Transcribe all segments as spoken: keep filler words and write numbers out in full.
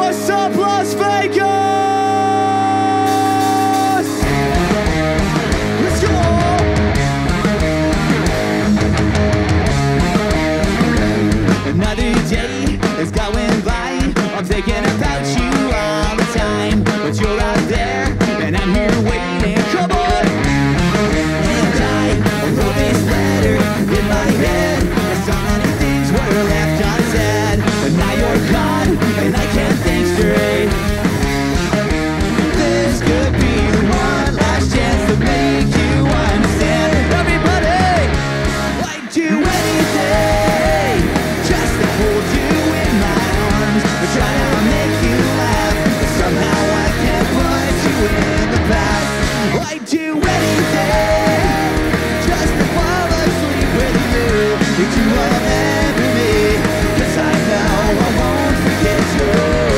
What's up, Las Vegas? Let's go! Another day is going by. I'm thinking about you all the time, but you're out there and I'm here waiting. Come on! And I wrote this letter in my head, and so many things were left unsaid. And now you're gone, and I can't think straight. This could be the one last chance to make you understand. Everybody, I'd do anything just to hold you in my arms. I try to make you laugh, but somehow I can't put you in the past. I'd do anything just to fall asleep with you. Did you remember me? 'Cause I know I won't forget you.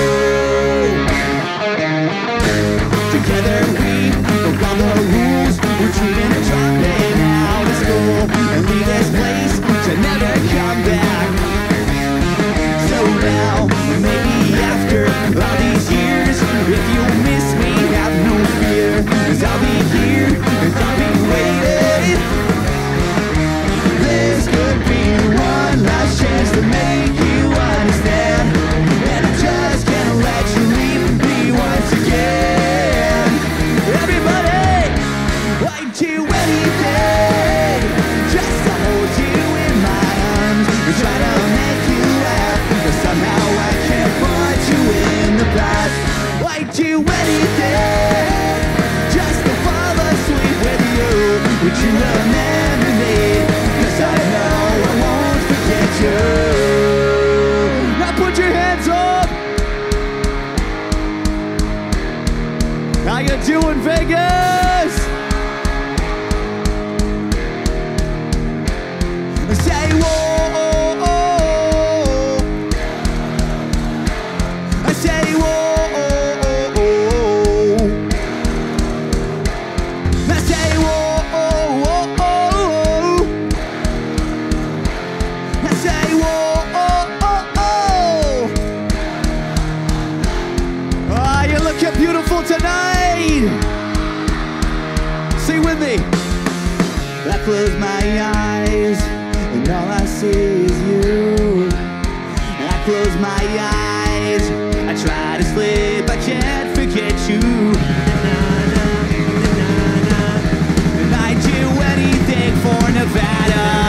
Together we broke all the rules. We're treating a drop day out of school and leave this place to never come back. So now, maybe after all these years, if you miss me, have no fear, 'cause I'll be here and I'll be waiting. This could be one last chance to make you understand, and I just can't let you leave me once again. Everybody, I'd do anything just to hold you in my arms and try to make you laugh, but somehow I can't put you in the past. I'd do anything just to fall asleep with you. Would you remember me? 'Cause I know I won't forget you. Now put your hands up. How you doing, Vegas? Say whoa. I say whoa. I say whoa. I say whoa. Ah, you're looking beautiful tonight. Sing with me. I close my eyes and all I see is you. I close my eyes, I try to sleep, I can't forget you. And I'd do anything for Nevada.